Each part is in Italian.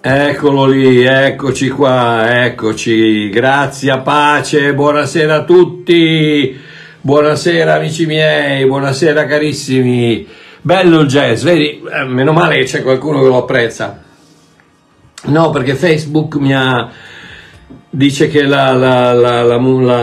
Eccolo lì, eccoci qua, eccoci. Grazie, pace, buonasera a tutti. Buonasera amici miei, buonasera carissimi. Bello il jazz, vedi? Meno male che c'è qualcuno che lo apprezza. No, perché Facebook dice che la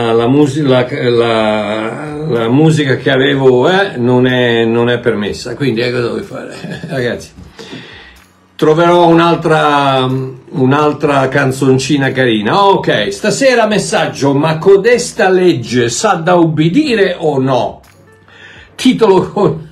musica che avevo non è permessa. Quindi cosa devo fare? Ragazzi, troverò un'altra canzoncina carina. Ok, stasera messaggio: ma codesta legge s'ha da ubbidire o no? Titolo con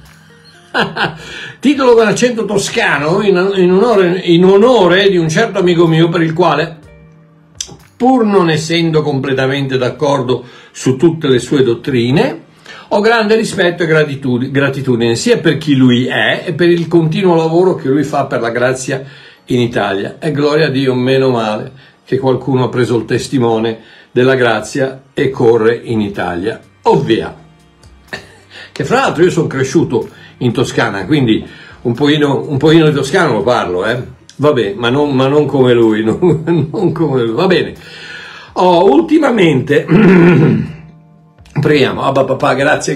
accento toscano in onore di un certo amico mio, per il quale, pur non essendo completamente d'accordo su tutte le sue dottrine, ho grande rispetto e gratitudine sia per chi lui è e per il continuo lavoro che lui fa per la grazia in Italia. E gloria a Dio, meno male che qualcuno ha preso il testimone della grazia e corre in Italia. Ovvia. Che fra l'altro io sono cresciuto in Toscana, quindi un pochino di toscano lo parlo, vabbè, ma non come lui, non come lui. Va bene. Ultimamente preghiamo. Abba papà, grazie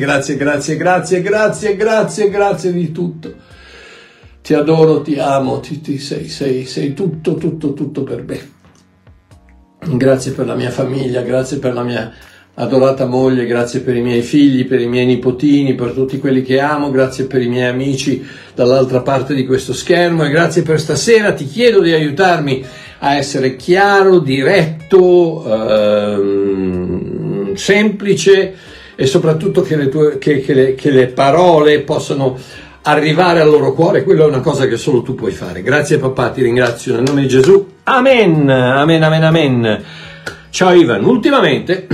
di tutto. Ti adoro, ti amo, sei tutto per me. Grazie per la mia famiglia, grazie per la mia adorata moglie, grazie per i miei figli, per i miei nipotini, per tutti quelli che amo, grazie per i miei amici dall'altra parte di questo schermo e grazie per stasera. Ti chiedo di aiutarmi a essere chiaro, diretto, semplice, e soprattutto che le parole possano arrivare al loro cuore. Quello è una cosa che solo tu puoi fare. Grazie papà, ti ringrazio nel nome di Gesù. Amen, amen, amen, amen. Ciao Ivan. Ultimamente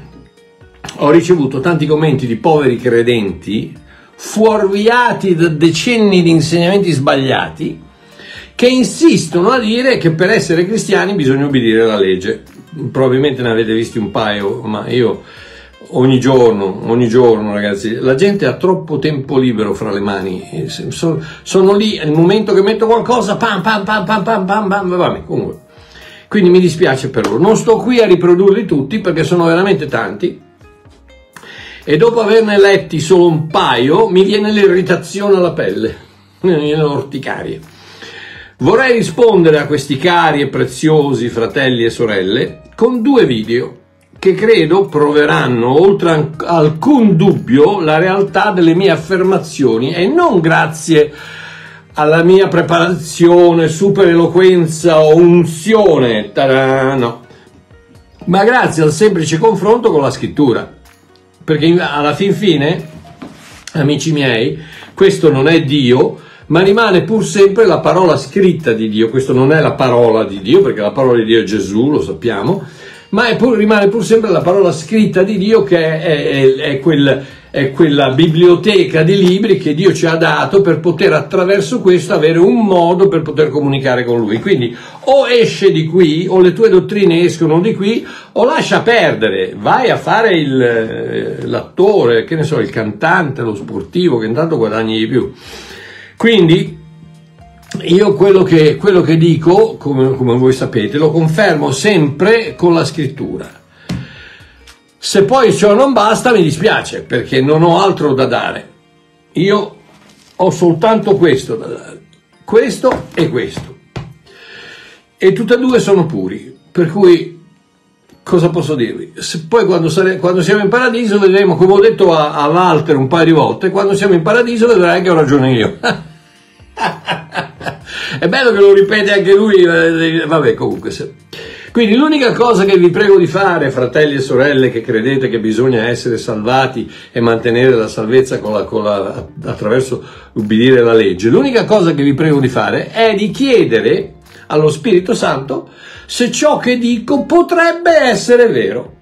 ho ricevuto tanti commenti di poveri credenti fuorviati da decenni di insegnamenti sbagliati, che insistono a dire che per essere cristiani bisogna obbedire alla legge. Probabilmente ne avete visti un paio, ma io ogni giorno ragazzi, la gente ha troppo tempo libero fra le mani, sono lì, nel momento che metto qualcosa, pam, vabbè, comunque. Quindi mi dispiace per loro, non sto qui a riprodurli tutti perché sono veramente tanti, e dopo averne letti solo un paio mi viene l'irritazione alla pelle, mi viene l'orticaria. Vorrei rispondere a questi cari e preziosi fratelli e sorelle con 2 video che credo proveranno oltre alcun dubbio la realtà delle mie affermazioni, e non grazie alla mia preparazione, super eloquenza o unzione, no, ma grazie al semplice confronto con la scrittura, perché alla fin fine, amici miei, questo non è Dio, ma rimane pur sempre la parola scritta di Dio. Questo non è la parola di Dio, perché la parola di Dio è Gesù, lo sappiamo, ma rimane pur sempre la parola scritta di Dio, che è quella biblioteca di libri che Dio ci ha dato per poter attraverso questo avere un modo per poter comunicare con Lui. Quindi o esce di qui, o le tue dottrine escono di qui, o lascia perdere, vai a fare l'attore, che ne so, il cantante, lo sportivo, che intanto guadagni di più. Quindi io quello che dico, come voi sapete, lo confermo sempre con la scrittura. Se poi ciò non basta, mi dispiace, perché non ho altro da dare. Io ho soltanto questo da dare, questo e questo, e tutte e 2 sono puri, per cui cosa posso dirvi? Poi quando siamo in paradiso vedremo, come ho detto a Walter un paio di volte, quando siamo in paradiso vedrai che ho ragione io. È bello che lo ripete anche lui, vabbè, comunque. Quindi l'unica cosa che vi prego di fare, fratelli e sorelle che credete che bisogna essere salvati e mantenere la salvezza attraverso ubbidire la legge, l'unica cosa che vi prego di fare è di chiedere allo Spirito Santo se ciò che dico potrebbe essere vero.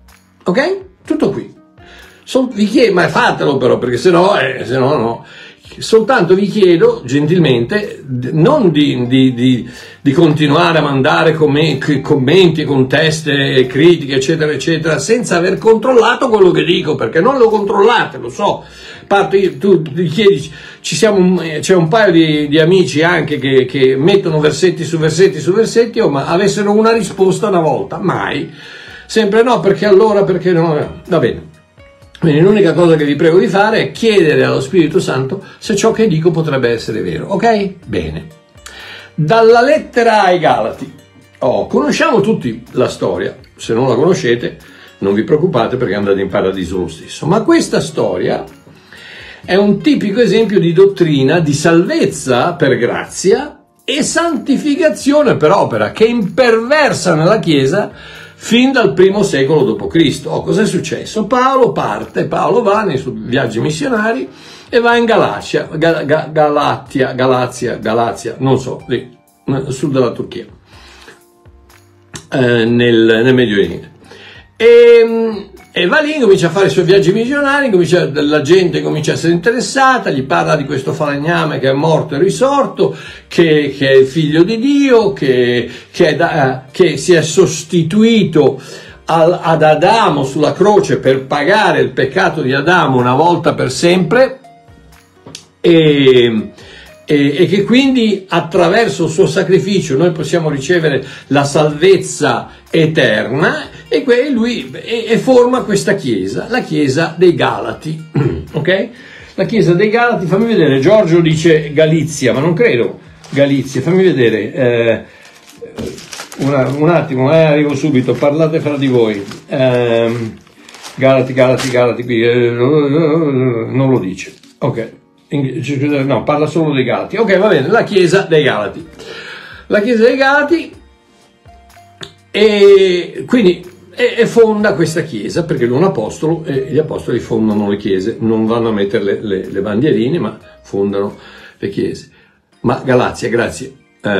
Ok? Tutto qui. Vi chiedo, ma fatelo però, perché se no no. soltanto vi chiedo gentilmente non di continuare a mandare commenti, conteste, critiche, eccetera, eccetera, senza aver controllato quello che dico, perché non lo controllate, lo so. Tu ti chiedi, c'è un paio di amici anche che mettono versetti su versetti su versetti, ma avessero una risposta una volta, mai. Sempre no, perché allora, perché no, va bene. Quindi l'unica cosa che vi prego di fare è chiedere allo Spirito Santo se ciò che dico potrebbe essere vero, ok? Bene. Dalla lettera ai Galati. Conosciamo tutti la storia, se non la conoscete non vi preoccupate perché andate in paradiso lo stesso, ma questa storia è un tipico esempio di dottrina di salvezza per grazia e santificazione per opera che imperversa nella Chiesa fin dal primo secolo d.C. Cosa è successo? Paolo va nei suoi viaggi missionari e va in Galazia, non so, lì, nel sud della Turchia, nel Medio Oriente. E va lì, comincia a fare i suoi viaggi missionari, la gente comincia a essere interessata, gli parla di questo falegname che è morto e risorto, che è il figlio di Dio, che si è sostituito ad Adamo sulla croce per pagare il peccato di Adamo una volta per sempre, e che quindi attraverso il suo sacrificio noi possiamo ricevere la salvezza eterna, e forma questa chiesa, la chiesa dei Galati, ok? La chiesa dei Galati, fammi vedere, Giorgio dice Galizia, ma non credo Galizia, fammi vedere, un attimo, arrivo subito, parlate fra di voi, Galati, qui, non lo dice, ok, no, parla solo dei Galati, ok, va bene, la chiesa dei Galati, e quindi e fonda questa chiesa, perché lui è un apostolo e gli apostoli fondano le chiese, non vanno a mettere le bandierine, ma fondano le chiese. Ma Galazia, grazie.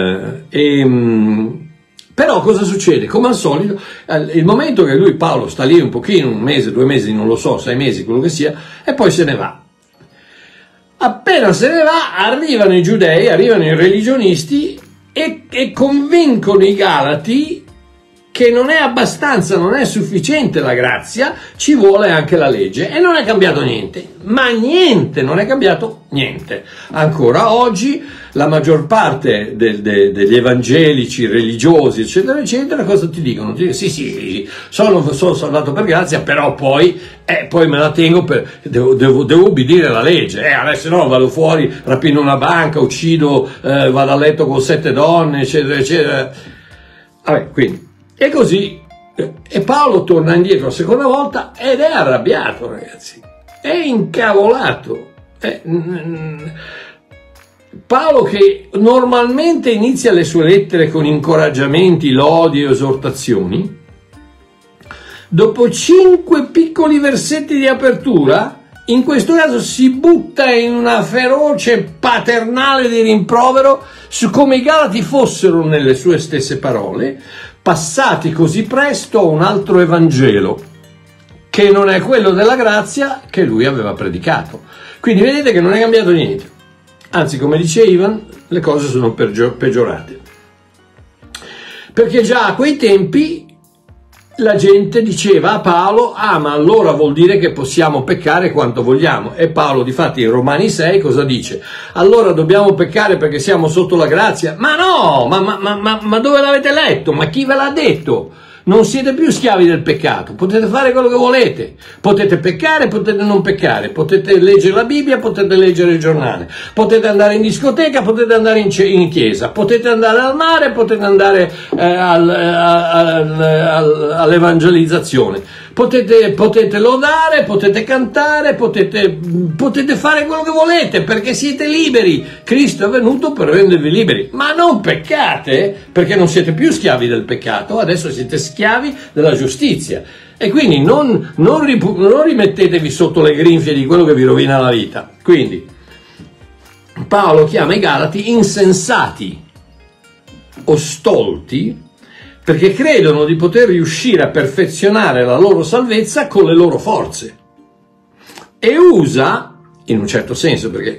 Però cosa succede? Come al solito, il momento che Paolo sta lì un pochino, 1 mese, 2 mesi, non lo so, 6 mesi, quello che sia, e poi se ne va. Appena se ne va, arrivano i giudei, arrivano i religionisti e convincono i Galati che non è abbastanza, non è sufficiente la grazia, ci vuole anche la legge, e non è cambiato niente, ma niente, non è cambiato niente. Ancora oggi la maggior parte degli evangelici, religiosi, eccetera, eccetera, cosa ti dicono? Ti dicono sì, sono salvato per grazia, però poi me la tengo, devo ubbidire la legge, adesso no, vado fuori, rapino una banca, uccido, vado a letto con 7 donne, eccetera, eccetera. Vabbè, quindi, e così, e Paolo torna indietro la seconda volta ed è arrabbiato, ragazzi, è incavolato. Paolo, che normalmente inizia le sue lettere con incoraggiamenti, lodi e esortazioni, dopo 5 piccoli versetti di apertura, in questo caso si butta in una feroce paternale di rimprovero su come i Galati fossero, nelle sue stesse parole, passati così presto a un altro Evangelo, che non è quello della grazia che lui aveva predicato. Quindi vedete che non è cambiato niente. Anzi, come dice Ivan, le cose sono peggiorate. Perché già a quei tempi la gente diceva a Paolo: ma allora vuol dire che possiamo peccare quanto vogliamo. E Paolo, difatti, in Romani 6 cosa dice? Allora dobbiamo peccare perché siamo sotto la grazia? Ma no, ma dove l'avete letto? Ma chi ve l'ha detto? Non siete più schiavi del peccato, potete fare quello che volete, potete peccare, potete non peccare, potete leggere la Bibbia, potete leggere il giornale, potete andare in discoteca, potete andare in chiesa, potete andare al mare, potete andare all'evangelizzazione, potete lodare, potete cantare, potete fare quello che volete, perché siete liberi. Cristo è venuto per rendervi liberi, ma non peccate, perché non siete più schiavi del peccato, adesso siete schiavi della giustizia, e quindi non rimettetevi sotto le grinfie di quello che vi rovina la vita. Quindi Paolo chiama i Galati insensati o stolti, perché credono di poter riuscire a perfezionare la loro salvezza con le loro forze, e usa, in un certo senso, perché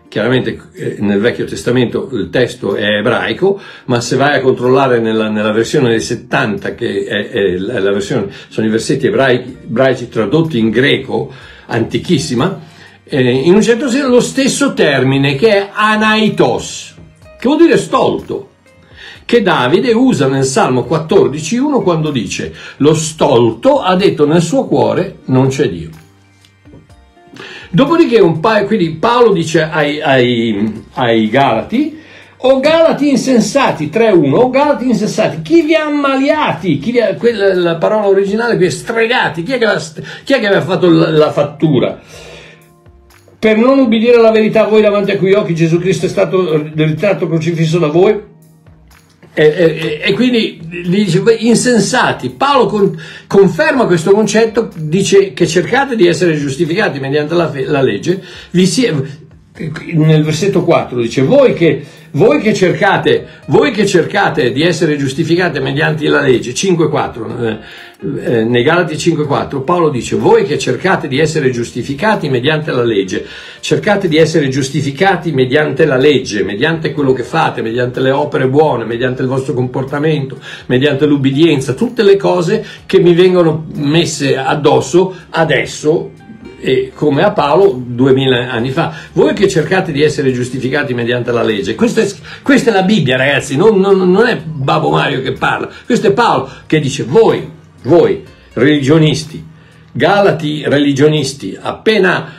chiaramente nel Vecchio Testamento il testo è ebraico, ma se vai a controllare nella versione del 70, che è la versione, sono i versetti ebraici tradotti in greco, antichissima, in un certo senso lo stesso termine, che è anaitos, che vuol dire stolto, che Davide usa nel Salmo 14,1 quando dice: lo stolto ha detto nel suo cuore non c'è Dio. Dopodiché quindi Paolo dice ai Galati: o Galati insensati, 3,1, o Galati insensati, chi vi ha ammaliati? La parola originale qui è stregati. Chi è che aveva fatto la fattura? Per non ubbidire alla verità, voi davanti a cui occhi Gesù Cristo è stato ritratto crocifisso da voi. E quindi dice insensati. Paolo conferma questo concetto, dice che cercate di essere giustificati mediante la legge, nel versetto 4 dice voi che cercate di essere giustificati mediante la legge, 5,4, nei Galati 5,4 Paolo dice: voi che cercate di essere giustificati mediante la legge, cercate di essere giustificati mediante la legge, mediante quello che fate, mediante le opere buone, mediante il vostro comportamento, mediante l'ubbidienza, tutte le cose che mi vengono messe addosso adesso, e come a Paolo 2000 anni fa. Voi che cercate di essere giustificati mediante la legge, questa è la Bibbia, ragazzi, non è Babbo Mario che parla, questo è Paolo che dice: voi religionisti, Galati religionisti, appena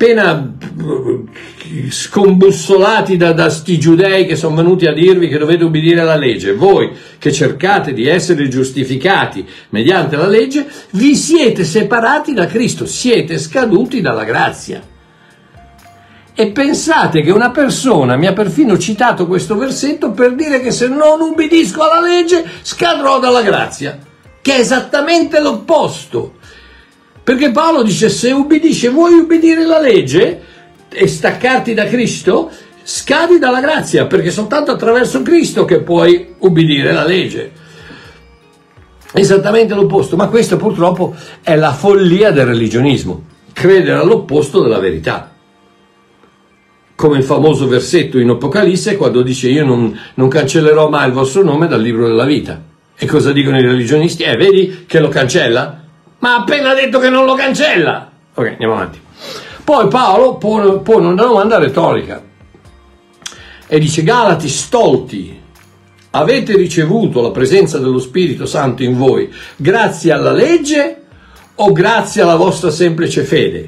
scombussolati da sti giudei che sono venuti a dirvi che dovete ubbidire alla legge, voi che cercate di essere giustificati mediante la legge, vi siete separati da Cristo, siete scaduti dalla grazia. E pensate che una persona mi ha perfino citato questo versetto per dire che se non ubbidisco alla legge scadrò dalla grazia, che è esattamente l'opposto. Perché Paolo dice: se vuoi ubbidire la legge e staccarti da Cristo, scadi dalla grazia, perché soltanto attraverso Cristo che puoi ubbidire la legge. Esattamente l'opposto, ma questa purtroppo è la follia del religionismo, credere all'opposto della verità. Come il famoso versetto in Apocalisse quando dice: io non cancellerò mai il vostro nome dal libro della vita. E cosa dicono i religionisti? Vedi che lo cancella? Ma ha appena detto che non lo cancella! Ok, andiamo avanti. Poi Paolo pone una domanda retorica e dice: Galati stolti, avete ricevuto la presenza dello Spirito Santo in voi grazie alla legge o grazie alla vostra semplice fede?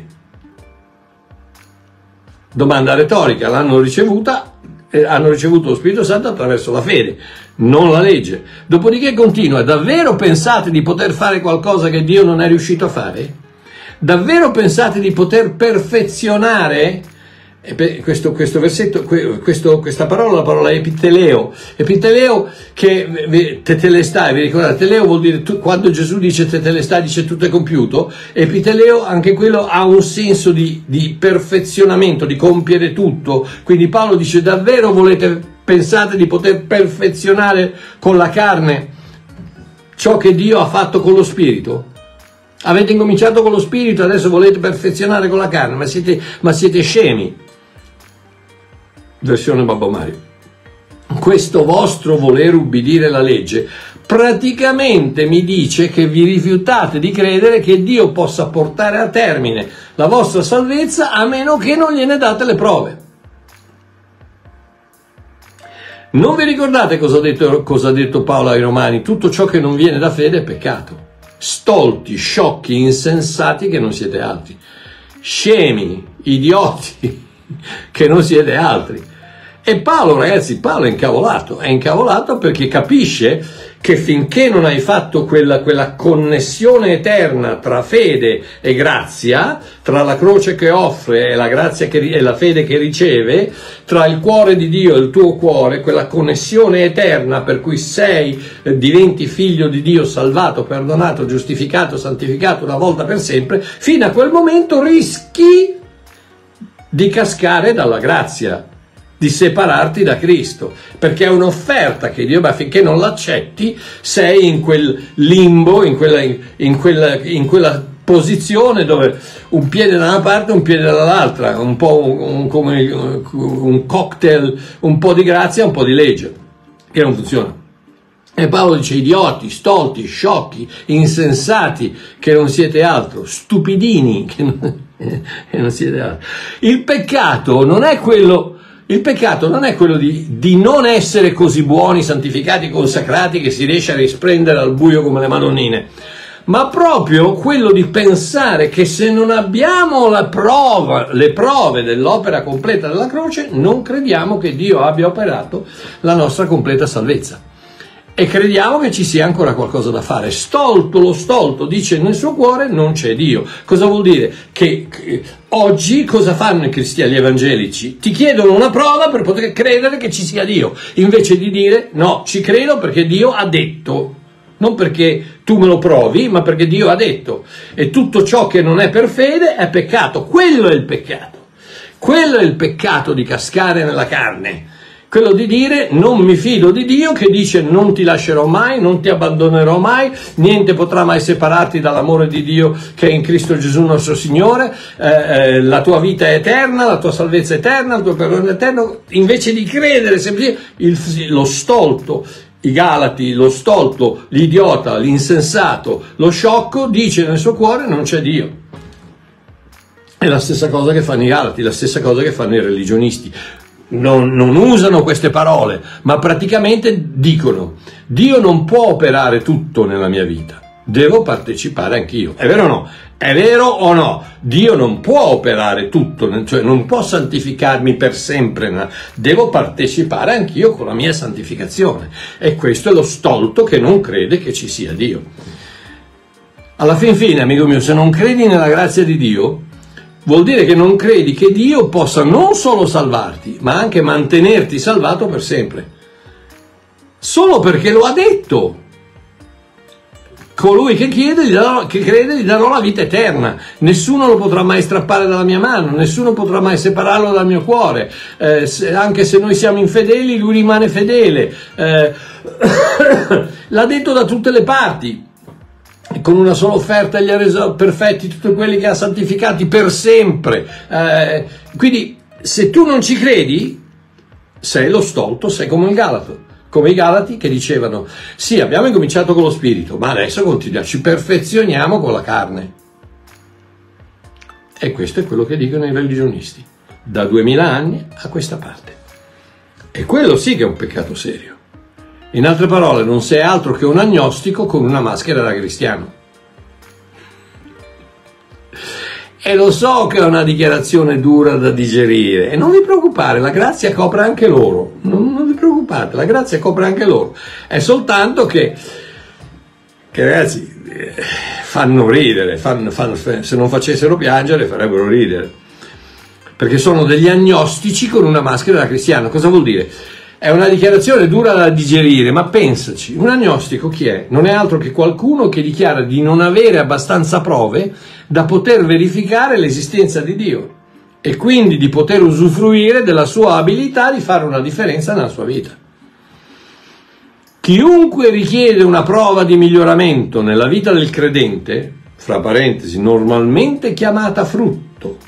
Domanda retorica. Hanno ricevuto lo Spirito Santo attraverso la fede, non la legge. Dopodiché continua: davvero pensate di poter fare qualcosa che Dio non è riuscito a fare? Davvero pensate di poter perfezionare? Questo versetto, questa parola, la parola epiteleo, che tetelestai, vi ricordate? Teleo vuol dire, quando Gesù dice tetelestai, dice tutto è compiuto. Epiteleo, anche quello ha un senso di perfezionamento, di compiere tutto. Quindi Paolo dice: davvero pensate di poter perfezionare con la carne ciò che Dio ha fatto con lo Spirito? Avete incominciato con lo Spirito, adesso volete perfezionare con la carne, ma siete scemi. Versione Babbo Mario. Questo vostro voler ubbidire la legge praticamente mi dice che vi rifiutate di credere che Dio possa portare a termine la vostra salvezza a meno che non gliene date le prove. Non vi ricordate cosa ha detto Paolo ai Romani? Tutto ciò che non viene da fede è peccato. Stolti, sciocchi, insensati che non siete altri. Scemi, idioti che non siete altri. E Paolo, ragazzi, Paolo è incavolato perché capisce che finché non hai fatto quella connessione eterna tra fede e grazia, tra la croce che offre e la grazia e la fede che riceve, tra il cuore di Dio e il tuo cuore, quella connessione eterna per cui diventi figlio di Dio, salvato, perdonato, giustificato, santificato una volta per sempre, fino a quel momento rischi di cascare dalla grazia, di separarti da Cristo, perché è un'offerta che Dio, ma finché non l'accetti sei in quel limbo, in quella posizione dove un piede da una parte e un piede dall'altra, un po' come un cocktail, un po' di grazia, un po' di legge, che non funziona. E Paolo dice: idioti, stolti, sciocchi, insensati, che non siete altro, stupidini, che non siete altro. Il peccato non è quello di non essere così buoni, santificati, consacrati, che si riesce a risplendere al buio come le madonnine, ma proprio quello di pensare che se non abbiamo le prove dell'opera completa della croce, non crediamo che Dio abbia operato la nostra completa salvezza. E crediamo che ci sia ancora qualcosa da fare. Lo stolto dice nel suo cuore: non c'è Dio. Cosa vuol dire? Che oggi cosa fanno i cristiani evangelici? Ti chiedono una prova per poter credere che ci sia Dio, invece di dire: no, ci credo perché Dio ha detto, non perché tu me lo provi, ma perché Dio ha detto. E tutto ciò che non è per fede è peccato. Quello è il peccato. Quello è il peccato di cascare nella carne. Quello di dire: non mi fido di Dio, che dice: non ti lascerò mai, non ti abbandonerò mai, niente potrà mai separarti dall'amore di Dio che è in Cristo Gesù nostro Signore, la tua vita è eterna, la tua salvezza è eterna, il tuo perdono è eterno. Invece di credere semplicemente, lo stolto, i Galati, lo stolto, l'idiota, l'insensato, lo sciocco dice nel suo cuore: non c'è Dio. È la stessa cosa che fanno i Galati, la stessa cosa che fanno i religionisti. Non usano queste parole, ma praticamente dicono: Dio non può operare tutto nella mia vita, devo partecipare anch'io. È vero o no? È vero o no? Dio non può operare tutto, cioè non può santificarmi per sempre, devo partecipare anch'io con la mia santificazione. E questo è lo stolto che non crede che ci sia Dio. Alla fin fine, amico mio, se non credi nella grazia di Dio, vuol dire che non credi che Dio possa non solo salvarti, ma anche mantenerti salvato per sempre. Solo perché lo ha detto. Colui che crede gli darò la vita eterna. Nessuno lo potrà mai strappare dalla mia mano, nessuno potrà mai separarlo dal mio cuore. Anche se noi siamo infedeli, lui rimane fedele. L'ha detto da tutte le parti. Con una sola offerta gli ha reso perfetti tutti quelli che ha santificati per sempre. Quindi se tu non ci credi, sei lo stolto, sei come il Galato, come i Galati che dicevano: sì, abbiamo incominciato con lo spirito, ma adesso continuiamo, ci perfezioniamo con la carne. E questo è quello che dicono i religionisti da 2000 anni a questa parte. E quello sì che è un peccato serio. In altre parole, non sei altro che un agnostico con una maschera da cristiano. E lo so che è una dichiarazione dura da digerire, e non vi preoccupare, la grazia copre anche loro, non vi preoccupate, la grazia copre anche loro. È soltanto che ragazzi, fanno ridere, se non facessero piangere farebbero ridere, perché sono degli agnostici con una maschera da cristiano. Cosa vuol dire? È una dichiarazione dura da digerire, ma pensaci, un agnostico chi è? Non è altro che qualcuno che dichiara di non avere abbastanza prove da poter verificare l'esistenza di Dio e quindi di poter usufruire della sua abilità di fare una differenza nella sua vita. Chiunque richiede una prova di miglioramento nella vita del credente, fra parentesi, normalmente chiamata frutto,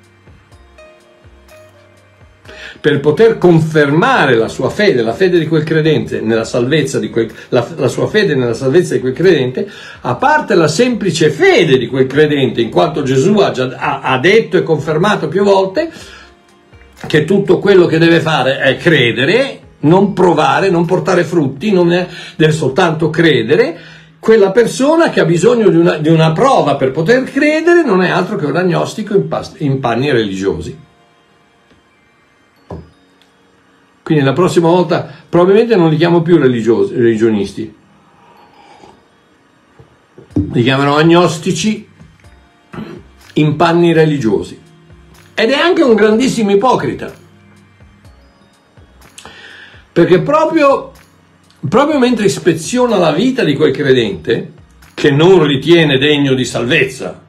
per poter confermare la sua fede, la fede di quel credente nella salvezza la sua fede nella salvezza di quel credente, a parte la semplice fede di quel credente, in quanto Gesù ha detto e confermato più volte che tutto quello che deve fare è credere, non provare, non portare frutti, deve soltanto credere. Quella persona che ha bisogno di una prova per poter credere non è altro che un agnostico in panni religiosi. Quindi la prossima volta probabilmente non li chiamo più religionisti, li chiamerò agnostici in panni religiosi. Ed è anche un grandissimo ipocrita, perché proprio mentre ispeziona la vita di quel credente che non ritiene degno di salvezza,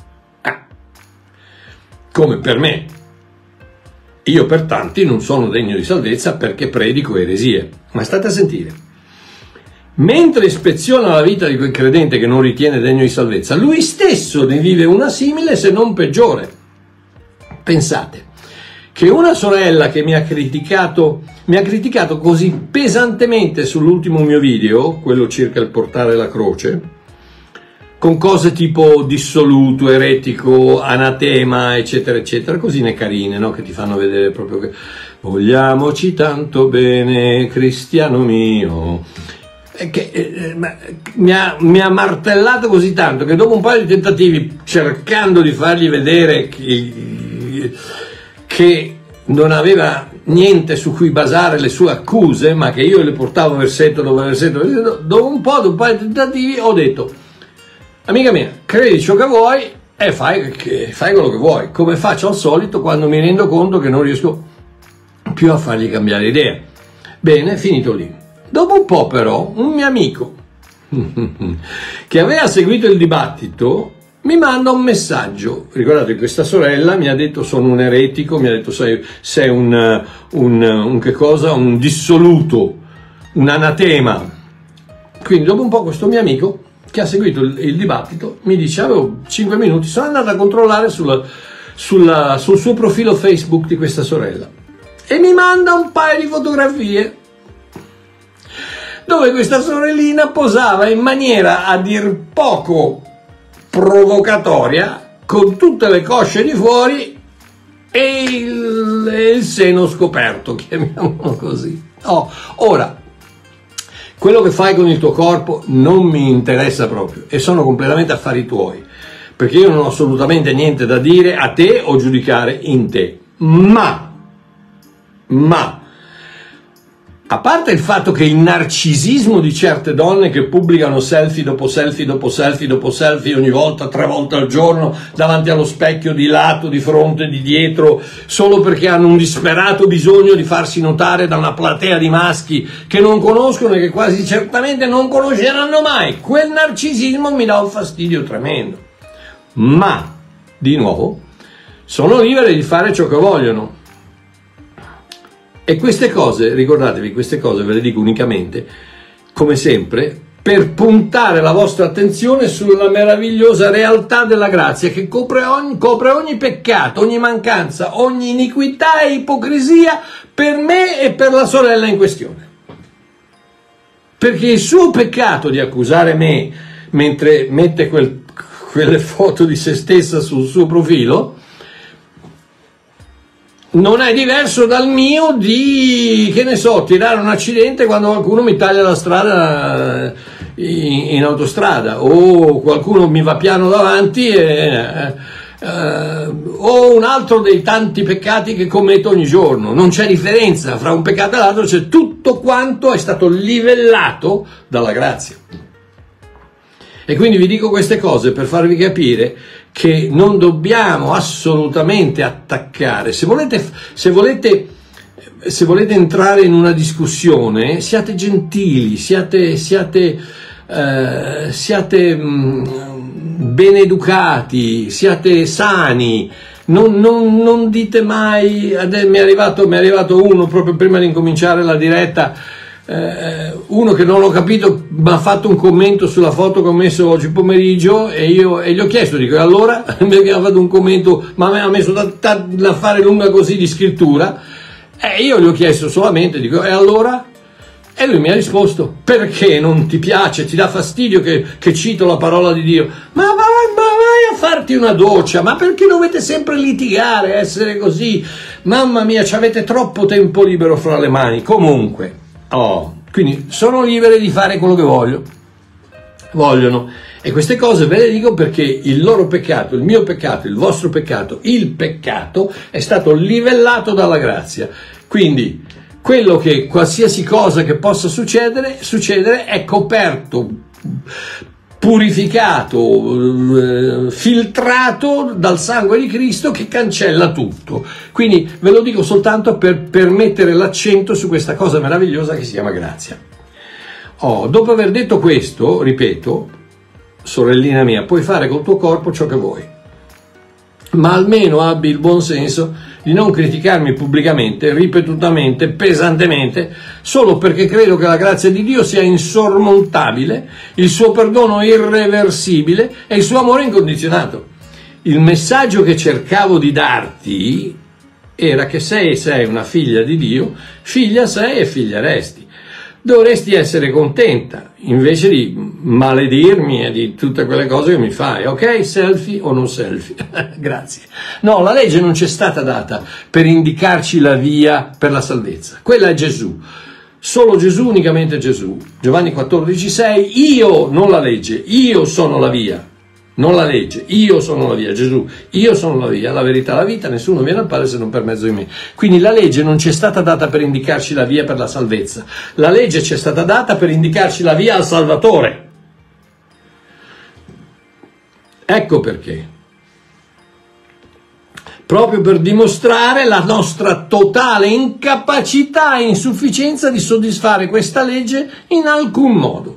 come per me, io per tanti non sono degno di salvezza perché predico eresie. Ma state a sentire. mentre ispeziona la vita di quel credente che non ritiene degno di salvezza, lui stesso ne vive una simile se non peggiore. Pensate che una sorella che mi ha criticato così pesantemente sull'ultimo mio video, quello circa il portare la croce, con cose tipo dissoluto, eretico, anatema, eccetera, eccetera, cosine carine, no? Che ti fanno vedere proprio che vogliamoci tanto bene, cristiano mio, mi ha martellato così tanto che dopo un paio di tentativi, cercando di fargli vedere che non aveva niente su cui basare le sue accuse, ma che io le portavo versetto dopo versetto, dopo un paio di tentativi ho detto: amica mia, credi ciò che vuoi e fai quello che vuoi, come faccio al solito quando mi rendo conto che non riesco più a fargli cambiare idea. Bene, finito lì. Dopo un po' però un mio amico che aveva seguito il dibattito mi manda un messaggio. Ricordate, questa sorella mi ha detto sono un eretico, mi ha detto sei un che cosa, un dissoluto, un anatema. Quindi dopo un po' questo mio amico che ha seguito il dibattito mi dice: avevo 5 minuti, sono andato a controllare sul suo profilo Facebook di questa sorella e mi manda un paio di fotografie dove questa sorellina posava in maniera a dir poco provocatoria, con tutte le cosce di fuori e il seno scoperto, chiamiamolo così. Ora, quello che fai con il tuo corpo non mi interessa proprio e sono completamente affari tuoi, perché io non ho assolutamente niente da dire a te o giudicare in te. Ma a parte il fatto che il narcisismo di certe donne che pubblicano selfie dopo selfie dopo selfie dopo selfie ogni volta, 3 volte al giorno, davanti allo specchio, di lato, di fronte, di dietro, solo perché hanno un disperato bisogno di farsi notare da una platea di maschi che non conoscono e che quasi certamente non conosceranno mai, quel narcisismo mi dà un fastidio tremendo. Ma, di nuovo, sono liberi di fare ciò che vogliono. E queste cose, ricordatevi, queste cose ve le dico unicamente, come sempre, per puntare la vostra attenzione sulla meravigliosa realtà della grazia che copre ogni peccato, ogni mancanza, ogni iniquità e ipocrisia per me e per la sorella in questione. Perché il suo peccato di accusare me mentre mette quelle foto di se stessa sul suo profilo non è diverso dal mio di, che ne so, tirare un accidente quando qualcuno mi taglia la strada in autostrada, o qualcuno mi va piano davanti o un altro dei tanti peccati che commetto ogni giorno. Non c'è differenza fra un peccato e l'altro, c'è tutto quanto è stato livellato dalla grazia. E quindi vi dico queste cose per farvi capire che non dobbiamo assolutamente attaccare. Se volete entrare in una discussione, siate gentili, siate ben educati, siate sani. Non dite mai. Mi è arrivato uno proprio prima di incominciare la diretta, uno che non ho capito mi ha fatto un commento sulla foto che ho messo oggi pomeriggio e gli ho chiesto, dico, e allora? Mi ha fatto un commento, ma mi ha messo da fare lunga così di scrittura, e io gli ho chiesto solamente, dico, e allora? E lui mi ha risposto: perché non ti piace, ti dà fastidio che cito la parola di Dio? Ma vai a farti una doccia, ma perché dovete sempre litigare, essere così? Mamma mia, ci avete troppo tempo libero fra le mani. Comunque, quindi sono liberi di fare quello che vogliono, e queste cose ve le dico perché il loro peccato, il mio peccato, il vostro peccato, il peccato è stato livellato dalla grazia. Quindi quello che qualsiasi cosa che possa succedere è coperto, purificato, filtrato dal sangue di Cristo che cancella tutto. Quindi ve lo dico soltanto per mettere l'accento su questa cosa meravigliosa che si chiama grazia. Dopo aver detto questo, ripeto, sorellina mia, puoi fare col tuo corpo ciò che vuoi, ma almeno abbi il buon senso di non criticarmi pubblicamente, ripetutamente, pesantemente, solo perché credo che la grazia di Dio sia insormontabile, il suo perdono irreversibile e il suo amore incondizionato. Il messaggio che cercavo di darti era che se sei una figlia di Dio, figlia sei e figlia resti. Dovresti essere contenta, invece di maledirmi e di tutte quelle cose che mi fai. Ok, selfie o non selfie? Grazie. No, la legge non c'è stata data per indicarci la via per la salvezza. Quella è Gesù. Solo Gesù, unicamente Gesù. Giovanni 14,6, io, non la legge, io sono la via. Non la legge, io sono la via, Gesù, io sono la via, la verità, la vita, nessuno viene al Padre se non per mezzo di me. Quindi la legge non ci è stata data per indicarci la via per la salvezza, la legge ci è stata data per indicarci la via al Salvatore. Ecco perché. Proprio per dimostrare la nostra totale incapacità e insufficienza di soddisfare questa legge in alcun modo.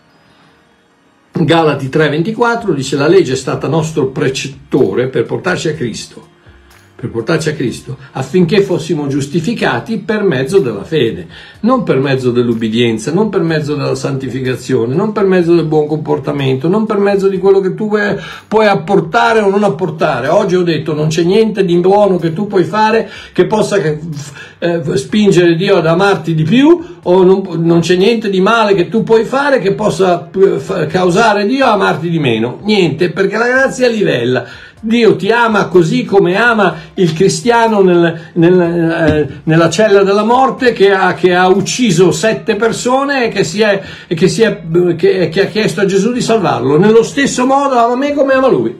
Galati 3,24 dice: la legge è stata nostro precettore per portarci a Cristo, affinché fossimo giustificati per mezzo della fede, non per mezzo dell'ubbidienza, non per mezzo della santificazione, non per mezzo del buon comportamento, non per mezzo di quello che tu puoi apportare o non apportare. Oggi ho detto: non c'è niente di buono che tu puoi fare che possa spingere Dio ad amarti di più, o non c'è niente di male che tu puoi fare che possa causare Dio a amarti di meno. Niente, perché la grazia livella. Dio ti ama così come ama il cristiano nella cella della morte che ha ucciso 7 persone e che ha chiesto a Gesù di salvarlo. Nello stesso modo ama me come ama lui.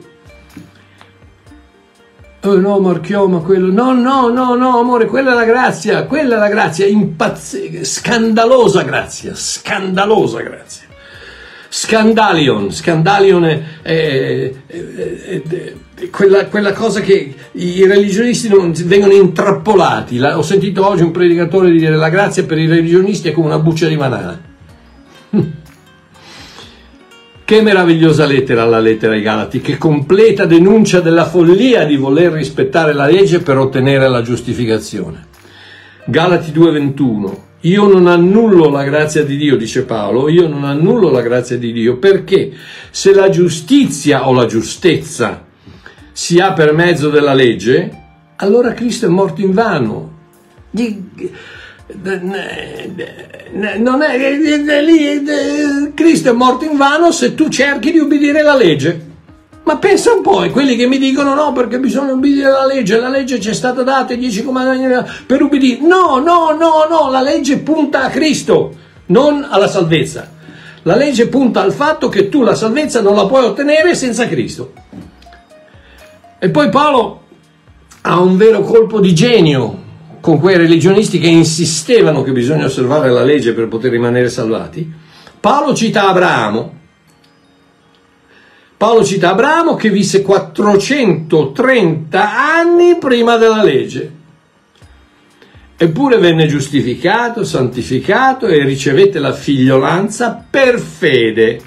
Oh no, Marchiò, quello... No, amore, quella è la grazia, scandalosa grazia. Scandalion è quella cosa che i religionisti non vengono intrappolati. Ho sentito oggi un predicatore dire: la grazia per i religionisti è come una buccia di banana. Che meravigliosa lettera, la lettera ai Galati, che completa denuncia della follia di voler rispettare la legge per ottenere la giustificazione. Galati 2,21. Io non annullo la grazia di Dio, dice Paolo, io non annullo la grazia di Dio, perché se la giustizia o la giustezza si ha per mezzo della legge, allora Cristo è morto in vano. Cristo è morto in vano se tu cerchi di ubbidire la legge. Ma pensa un po', quelli che mi dicono: no, perché bisogna ubbidire la legge ci è stata data i 10 comandamenti per ubbidire. No, la legge punta a Cristo, non alla salvezza. La legge punta al fatto che tu la salvezza non la puoi ottenere senza Cristo. E poi Paolo ha un vero colpo di genio con quei religionisti che insistevano che bisogna osservare la legge per poter rimanere salvati. Paolo cita Abramo che visse 430 anni prima della legge, eppure venne giustificato, santificato e ricevette la figliolanza per fede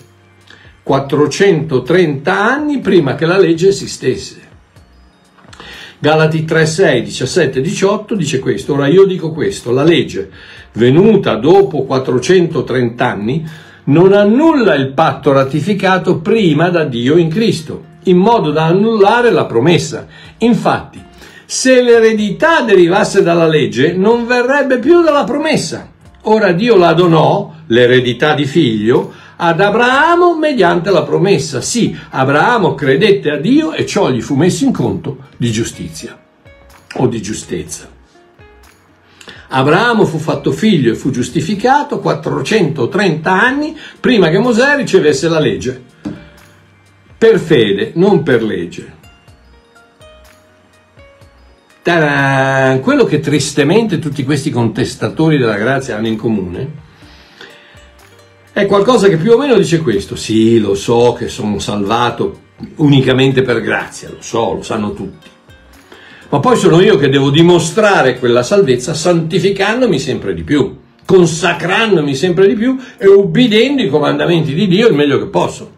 430 anni prima che la legge esistesse. Galati 3, 6, 17, 18 dice questo: ora io dico questo, la legge venuta dopo 430 anni non annulla il patto ratificato prima da Dio in Cristo, in modo da annullare la promessa. Infatti, se l'eredità derivasse dalla legge, non verrebbe più dalla promessa. Ora Dio la donò, l'eredità di figlio, ad Abramo mediante la promessa. Sì, Abramo credette a Dio e ciò gli fu messo in conto di giustizia o di giustezza. Abramo fu fatto figlio e fu giustificato 430 anni prima che Mosè ricevesse la legge, per fede, non per legge. Ta-da! Quello che tristemente tutti questi contestatori della grazia hanno in comune è qualcosa che più o meno dice questo: sì, lo so che sono salvato unicamente per grazia, lo so, lo sanno tutti. Ma poi sono io che devo dimostrare quella salvezza santificandomi sempre di più, consacrandomi sempre di più e ubbidendo i comandamenti di Dio il meglio che posso.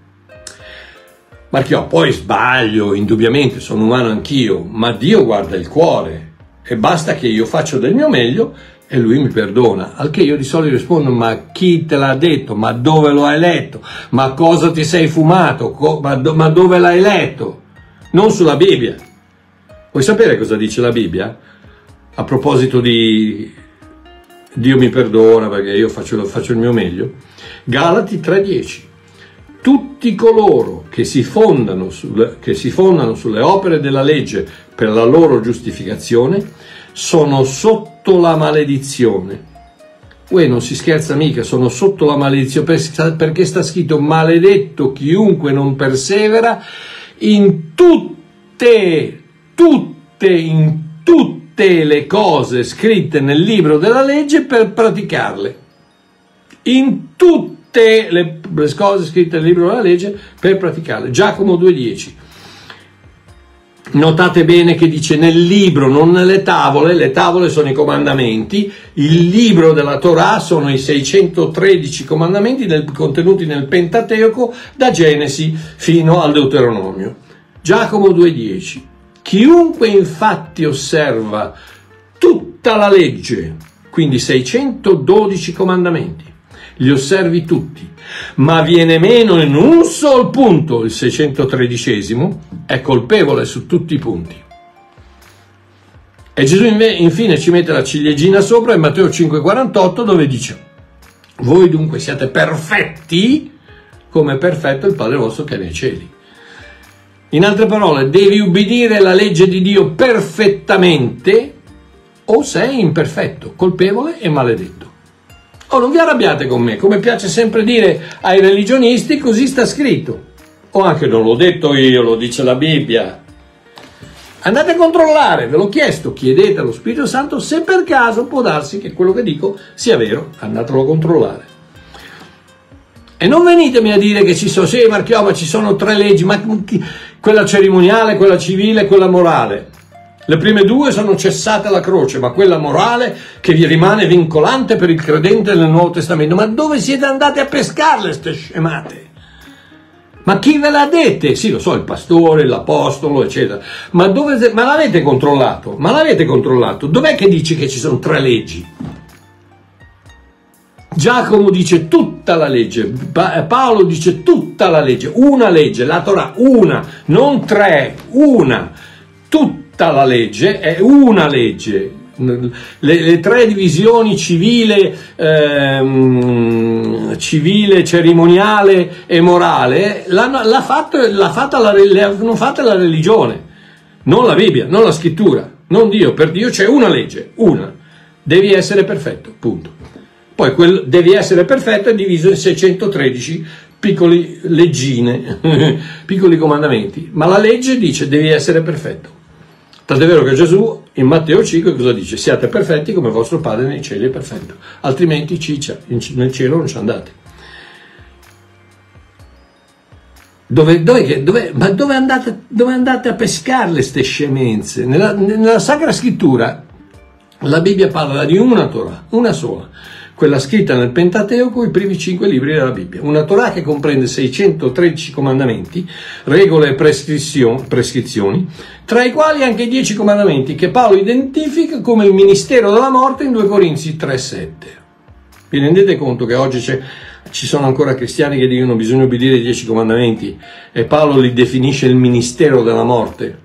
Marchiò, poi sbaglio, indubbiamente, sono umano anch'io, ma Dio guarda il cuore e basta che io faccio del mio meglio e lui mi perdona. Al che io di solito rispondo: ma chi te l'ha detto? Ma dove lo hai letto? Ma cosa ti sei fumato? Ma dove l'hai letto? Non sulla Bibbia. Vuoi sapere cosa dice la Bibbia? A proposito di Dio mi perdona perché io faccio il mio meglio. Galati 3,10. Tutti coloro che si fondano sulle opere della legge per la loro giustificazione sono sotto la maledizione. Non si scherza mica, sono sotto la maledizione perché sta scritto: maledetto chiunque non persevera in tutte le cose scritte nel libro della legge per praticarle. In tutte le cose scritte nel libro della legge per praticarle. Giacomo 2,10. Notate bene che dice nel libro, non nelle tavole. Le tavole sono i comandamenti, il libro della Torah sono i 613 comandamenti contenuti nel Pentateuco da Genesi fino al Deuteronomio. Giacomo 2,10. Chiunque infatti osserva tutta la legge, quindi 612 comandamenti, li osservi tutti, ma viene meno in un sol punto, il 613esimo, è colpevole su tutti i punti. E Gesù infine ci mette la ciliegina sopra in Matteo 5,48, dove dice: voi dunque siate perfetti come è perfetto il Padre vostro che è nei cieli. In altre parole, devi ubbidire la legge di Dio perfettamente o sei imperfetto, colpevole e maledetto. Non vi arrabbiate con me, come piace sempre dire ai religionisti, così sta scritto. O anche non l'ho detto io, lo dice la Bibbia. Andate a controllare, ve l'ho chiesto, chiedete allo Spirito Santo se per caso può darsi che quello che dico sia vero, andatelo a controllare. E non venitemi a dire che ci sono tre leggi, ma quella cerimoniale, quella civile e quella morale. Le prime due sono cessate alla croce, ma quella morale che vi rimane vincolante per il credente nel Nuovo Testamento. Ma dove siete andati a pescarle ste scemate? Ma chi ve l'ha dette? Sì, lo so, il pastore, l'apostolo, eccetera. Ma l'avete controllato? Ma l'avete controllato? Dov'è che dice che ci sono tre leggi? Giacomo dice tutta la legge, Paolo dice tutta la legge, una legge, la Torah, una, non tre, una, tutta la legge è una legge. Le tre divisioni civile, cerimoniale e morale l'hanno fatta la religione, non la Bibbia, non la scrittura, non Dio. Per Dio c'è una legge, una, devi essere perfetto, punto. Poi devi essere perfetto è diviso in 613 piccoli leggine, piccoli comandamenti, ma la legge dice devi essere perfetto. Tant'è vero che Gesù in Matteo 5 cosa dice? Siate perfetti come vostro Padre nei cieli è perfetto, altrimenti ciccia, nel cielo non ci andate. Ma dove andate a pescarle ste scemenze? Nella Sacra Scrittura la Bibbia parla di una Torah, una sola, quella scritta nel Pentateuco, i primi 5 libri della Bibbia. Una Torah che comprende 613 comandamenti, regole e prescrizioni, tra i quali anche i 10 comandamenti che Paolo identifica come il ministero della morte in 2 Corinzi 3,7. Vi rendete conto che oggi ci sono ancora cristiani che dicono bisogna obbedire ai 10 comandamenti e Paolo li definisce il ministero della morte?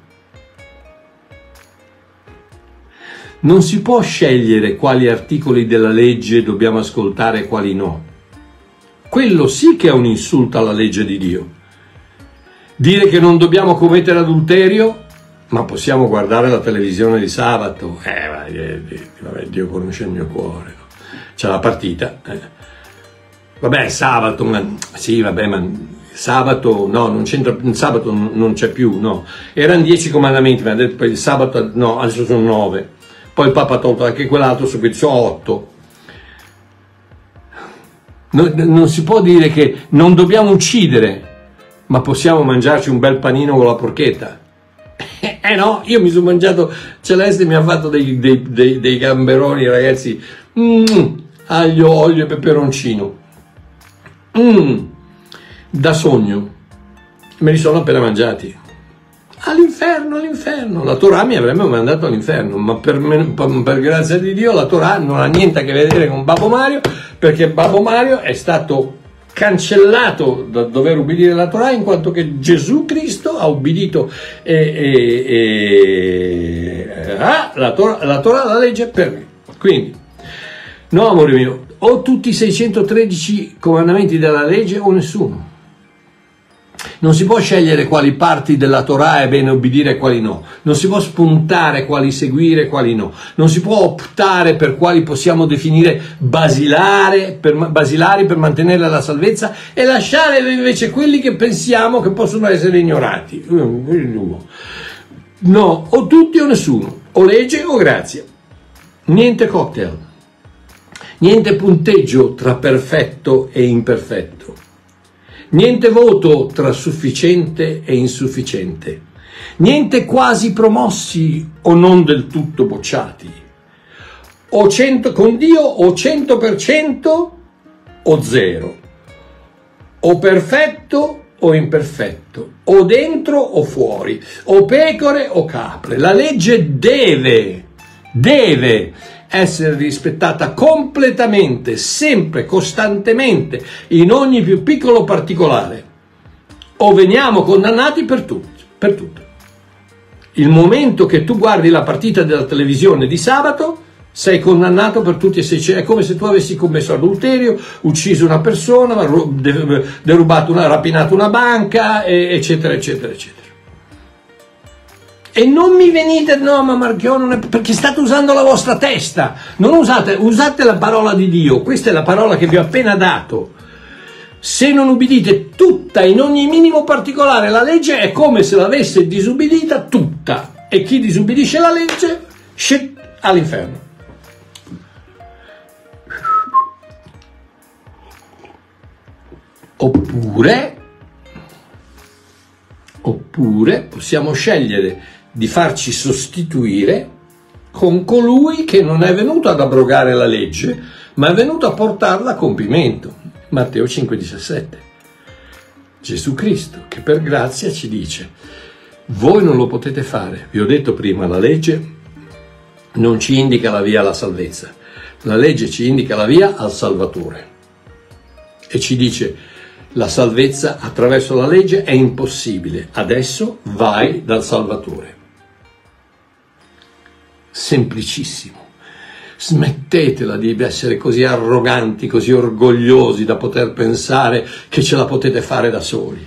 Non si può scegliere quali articoli della legge dobbiamo ascoltare e quali no. Quello sì che è un insulto alla legge di Dio. Dire che non dobbiamo commettere adulterio, ma possiamo guardare la televisione di sabato. Vabbè, Dio conosce il mio cuore. C'è la partita. Vabbè, sabato, ma sabato, no, non c'entra, sabato non c'è più, no. Erano 10 comandamenti, ma il sabato, no, adesso sono 9. Poi il Papa ha tolto anche quell'altro, subito sono 8. Non si può dire che non dobbiamo uccidere, ma possiamo mangiarci un bel panino con la porchetta. No, io mi sono mangiato, Celeste mi ha fatto dei gamberoni, ragazzi, aglio, olio e peperoncino, da sogno, me li sono appena mangiati. All'inferno, all'inferno. La Torah mi avrebbe mandato all'inferno, ma per grazia di Dio la Torah non ha niente a che vedere con Babbo Mario, perché Babbo Mario è stato cancellato da dover ubbidire la Torah, in quanto che Gesù Cristo ha ubbidito la Torah, la legge per me. Quindi, no amore mio, o tutti i 613 comandamenti della legge o nessuno. Non si può scegliere quali parti della Torah è bene obbedire e quali no. Non si può spuntare quali seguire e quali no. Non si può optare per quali possiamo definire basilari per mantenere la salvezza e lasciare invece quelli che pensiamo che possono essere ignorati. No, o tutti o nessuno, o legge o grazia. Niente cocktail. Niente punteggio tra perfetto e imperfetto. Niente voto tra sufficiente e insufficiente, niente quasi promossi o non del tutto bocciati, o 100 con Dio o 100% o zero, o perfetto o imperfetto, o dentro o fuori, o pecore o capre. La legge deve essere rispettata completamente, sempre, costantemente, in ogni più piccolo particolare, o veniamo condannati per tutto. Il momento che tu guardi la partita della televisione di sabato, sei condannato per tutti e sei. È come se tu avessi commesso adulterio, ucciso una persona, rapinato una banca, eccetera, eccetera, eccetera. E non mi venite, no ma Marchio, non è, perché state usando la vostra testa, non usate la parola di Dio, questa è la parola che vi ho appena dato. Se non ubbidite tutta, in ogni minimo particolare, la legge è come se l'avesse disubbidita tutta, e chi disubbidisce la legge, shit, all'inferno. Oppure possiamo scegliere di farci sostituire con colui che non è venuto ad abrogare la legge, ma è venuto a portarla a compimento. Matteo 5,17. Gesù Cristo, che per grazia ci dice: voi non lo potete fare. Vi ho detto prima, la legge non ci indica la via alla salvezza, la legge ci indica la via al Salvatore. E ci dice: la salvezza attraverso la legge è impossibile, adesso vai dal Salvatore. Semplicissimo. Smettetela di essere così arroganti, così orgogliosi da poter pensare che ce la potete fare da soli.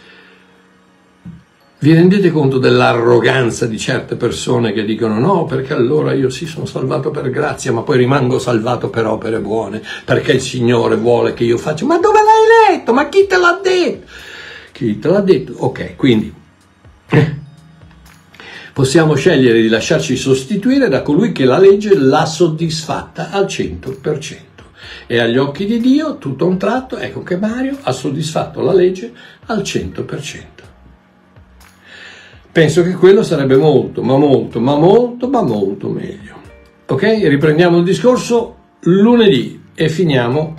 Vi rendete conto dell'arroganza di certe persone che dicono: no, perché allora io sì sono salvato per grazia, ma poi rimango salvato per opere buone, perché il Signore vuole che io faccia. Ma dove l'hai letto? Ma chi te l'ha detto? Chi te l'ha detto? Ok, quindi possiamo scegliere di lasciarci sostituire da colui che la legge l'ha soddisfatta al 100%. E agli occhi di Dio, tutto a un tratto, ecco che Mario ha soddisfatto la legge al 100%. Penso che quello sarebbe molto meglio. Ok? Riprendiamo il discorso lunedì e finiamo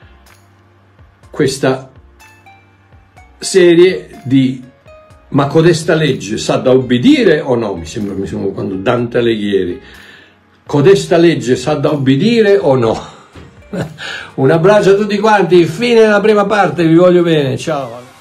questa serie di ma codesta legge sa da obbedire o no? Mi sembra quando Dante Alighieri. Codesta legge sa da obbedire o no? Un abbraccio a tutti quanti, fine della prima parte, vi voglio bene, ciao.